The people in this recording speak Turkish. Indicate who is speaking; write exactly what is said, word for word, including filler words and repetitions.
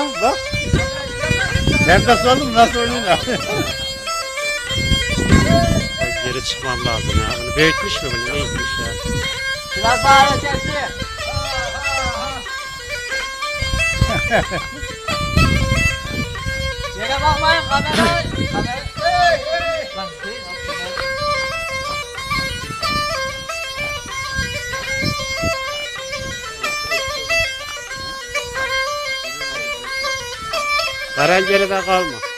Speaker 1: Ha bak. Nerede oğlum nasıl oynuyorlar?
Speaker 2: Geri çıkmam lazım ya. Bunu büyütmüş mü bunu? Ne gitmiş ya?
Speaker 3: Biraz daha ara çekti. Yere bakmayın kamera. Kamera. Hey hey. Lan değil.
Speaker 2: Karan geride kalma.